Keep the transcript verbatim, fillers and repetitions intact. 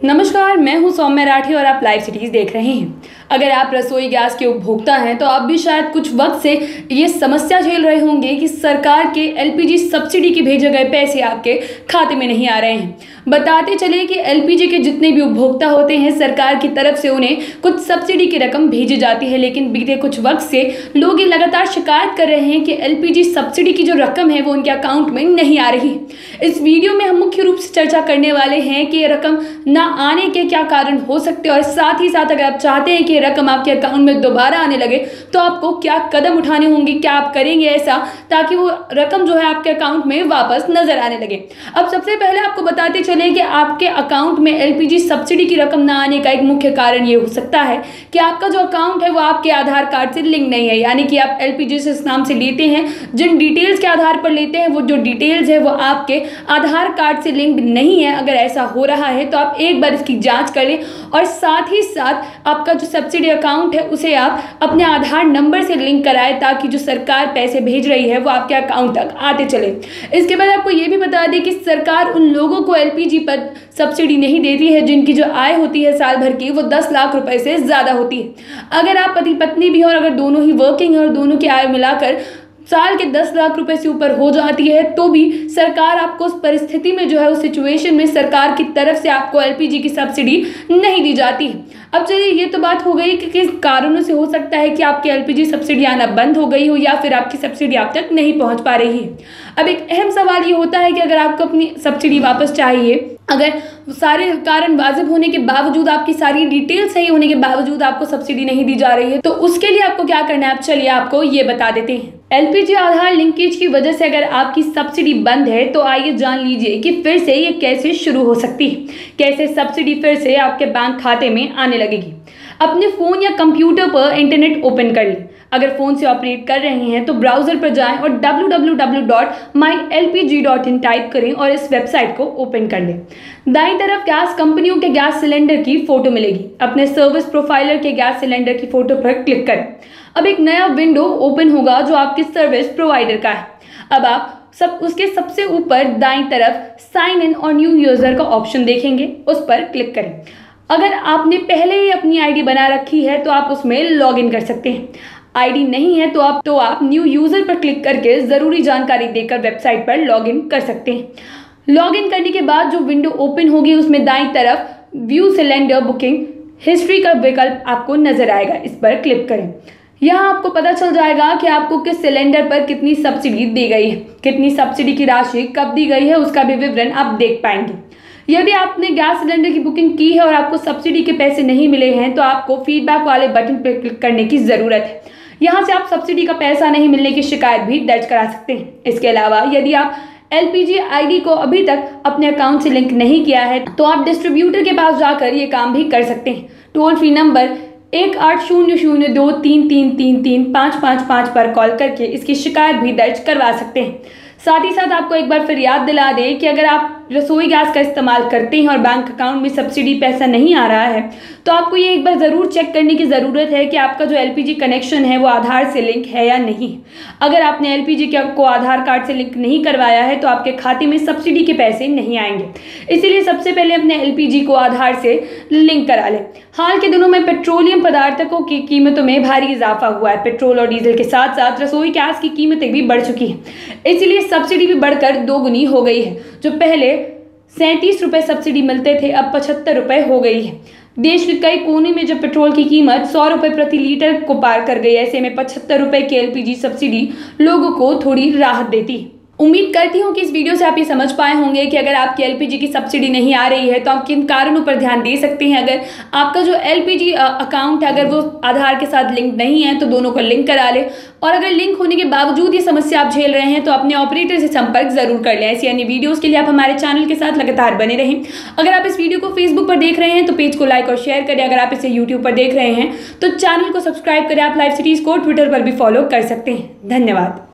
नमस्कार, मैं हूं सौम्य राठी और आप लाइव सिटीज देख रहे हैं। अगर आप रसोई गैस के उपभोक्ता हैं तो आप भी शायद कुछ वक्त से ये समस्या झेल रहे होंगे कि सरकार के एलपीजी सब्सिडी के भेजे गए पैसे आपके खाते में नहीं आ रहे हैं। बताते चले कि एलपीजी के जितने भी उपभोक्ता होते हैं, सरकार की तरफ से उन्हें कुछ सब्सिडी की रकम भेजी जाती है, लेकिन बीते कुछ वक्त से लोग ये लगातार शिकायत कर रहे हैं कि एलपीजी सब्सिडी की जो रकम है वो उनके अकाउंट में नहीं आ रही। इस वीडियो में हम मुख्य रूप से चर्चा करने वाले हैं कि ये रकम ना आने के क्या कारण हो सकते हैं और साथ ही साथ अगर आप चाहते हैं कि ये रकम आपके अकाउंट में दोबारा आने लगे तो आपको क्या कदम उठाने होंगे, क्या आप करेंगे ऐसा ताकि वो रकम जो है आपके अकाउंट में वापस नजर आने लगे। अब सबसे पहले आपको बताते चले कि आपके अकाउंट में एलपीजी सब्सिडी की रकम ना आने का एक मुख्य कारण ये हो सकता है कि आपका जो अकाउंट है वो आपके आधार कार्ड से लिंक नहीं है, यानी कि आप एलपीजी से इस नाम से लेते हैं, जिन डिटेल्स के आधार पर लेते हैं वो जो डिटेल्स है वो आपके आधार कार्ड से लिंक नहीं है। अगर ऐसा हो रहा है तो आप एक बार इसकी जांच कर लें और साथ ही साथ आपका जो सब्सिडी अकाउंट है उसे आप अपने आधार नंबर से लिंक कराएं ताकि जो सरकार पैसे भेज रही है वो आपके अकाउंट तक आते चले। इसके बाद आपको ये भी बता दें कि सरकार उन लोगों को एलपीजी पर सब्सिडी नहीं देती है जिनकी जो आय होती है साल भर की वो दस लाख रुपए से ज़्यादा होती है। अगर आप पति पत्नी भी हो और अगर दोनों ही वर्किंग है और दोनों की आय मिलाकर साल के दस लाख रुपए से ऊपर हो जाती है तो भी सरकार आपको उस परिस्थिति में जो है उस सिचुएशन में सरकार की तरफ से आपको एलपीजी की सब्सिडी नहीं दी जाती। अब चलिए ये तो बात हो गई कि किस कारणों से हो सकता है कि आपकी एलपीजी सब्सिडी आना बंद हो गई हो या फिर आपकी सब्सिडी आप तक नहीं पहुंच पा रही है। अब एक अहम सवाल ये होता है कि अगर आपको अपनी सब्सिडी वापस चाहिए, अगर सारे कारण वाजिब होने के बावजूद, आपकी सारी डिटेल सही होने के बावजूद आपको सब्सिडी नहीं दी जा रही है तो उसके लिए आपको क्या करना है, अब चलिए आपको ये बता देते हैं। एलपीजी आधार लिंकेज की वजह से अगर आपकी सब्सिडी बंद है तो आइए जान लीजिए कि फिर से ये कैसे शुरू हो सकती है, कैसे सब्सिडी फिर से आपके बैंक खाते में आने लगेगी। अपने फ़ोन या कंप्यूटर पर इंटरनेट ओपन कर लें। अगर फ़ोन से ऑपरेट कर रहे हैं तो ब्राउज़र पर जाएं और W W W dot my L P G dot in type करें और इस वेबसाइट को ओपन कर लें। दाईं तरफ गैस कंपनियों के गैस सिलेंडर की फ़ोटो मिलेगी। अपने सर्विस प्रोफाइलर के गैस सिलेंडर की फ़ोटो पर क्लिक करें। अब एक नया विंडो ओपन होगा जो आपके सर्विस प्रोवाइडर का है। अब आप सब उसके सबसे ऊपर दाईं तरफ साइन इन और न्यू यूज़र का ऑप्शन देखेंगे, उस पर क्लिक करें। अगर आपने पहले ही अपनी आईडी बना रखी है तो आप उसमें लॉगिन कर सकते हैं। आईडी नहीं है तो आप तो आप न्यू यूज़र पर क्लिक करके ज़रूरी जानकारी देकर वेबसाइट पर लॉगिन कर सकते हैं। लॉगिन करने के बाद जो विंडो ओपन होगी उसमें दाईं तरफ व्यू सिलेंडर बुकिंग हिस्ट्री का विकल्प आपको नज़र आएगा, इस पर क्लिक करें। यहाँ आपको पता चल जाएगा कि आपको किस सिलेंडर पर कितनी सब्सिडी दी गई है, कितनी सब्सिडी की राशि कब दी गई है उसका भी विवरण आप देख पाएंगे। यदि आपने गैस सिलेंडर की बुकिंग की है और आपको सब्सिडी के पैसे नहीं मिले हैं तो आपको फीडबैक वाले बटन पर क्लिक करने की ज़रूरत है। यहाँ से आप सब्सिडी का पैसा नहीं मिलने की शिकायत भी दर्ज करा सकते हैं। इसके अलावा यदि आप एलपीजी आईडी को अभी तक अपने अकाउंट से लिंक नहीं किया है तो आप डिस्ट्रीब्यूटर के पास जाकर ये काम भी कर सकते हैं। टोल फ्री नंबर एक आठ शून्य शून्य दो तीन तीन तीन तीन पाँच पाँच पाँच पर कॉल करके इसकी शिकायत भी दर्ज करवा सकते हैं। साथ ही साथ आपको एक बार फिर याद दिला दें कि अगर आप रसोई गैस का इस्तेमाल करते हैं और बैंक अकाउंट में सब्सिडी पैसा नहीं आ रहा है तो आपको ये एक बार ज़रूर चेक करने की ज़रूरत है कि आपका जो एलपीजी कनेक्शन है वो आधार से लिंक है या नहीं। अगर आपने एलपीजी को आधार कार्ड से लिंक नहीं करवाया है तो आपके खाते में सब्सिडी के पैसे नहीं आएंगे। इसीलिए सबसे पहले अपने एलपीजी को आधार से लिंक करा लें। हाल के दिनों में पेट्रोलियम पदार्थों की कीमतों में भारी इजाफा हुआ है। पेट्रोल और डीजल के साथ साथ रसोई गैस की कीमतें भी बढ़ चुकी हैं, इसलिए सब्सिडी भी बढ़कर दोगुनी हो गई है। जो पहले सैंतीस रुपये सब्सिडी मिलते थे अब पचहत्तर रुपये हो गई है। देश के कई कोने में जब पेट्रोल की कीमत सौ रुपये प्रति लीटर को पार कर गई, ऐसे में पचहत्तर रुपये की एलपीजी सब्सिडी लोगों को थोड़ी राहत देती है। उम्मीद करती हूँ कि इस वीडियो से आप ये समझ पाए होंगे कि अगर आपकी एलपीजी की सब्सिडी नहीं आ रही है तो आप किन कारणों पर ध्यान दे सकते हैं। अगर आपका जो एलपीजी अकाउंट है अगर वो आधार के साथ लिंक नहीं है तो दोनों को लिंक करा लें, और अगर लिंक होने के बावजूद ये समस्या आप झेल रहे हैं तो अपने ऑपरेटर से संपर्क जरूर कर लें। ऐसी अन्य वीडियोज़ के लिए आप हमारे चैनल के साथ लगातार बने रहें। अगर आप इस वीडियो को फेसबुक पर देख रहे हैं तो पेज को लाइक और शेयर करें। अगर आप इसे यूट्यूब पर देख रहे हैं तो चैनल को सब्सक्राइब करें। आप लाइव सिटीज़ को ट्विटर पर भी फॉलो कर सकते हैं। धन्यवाद।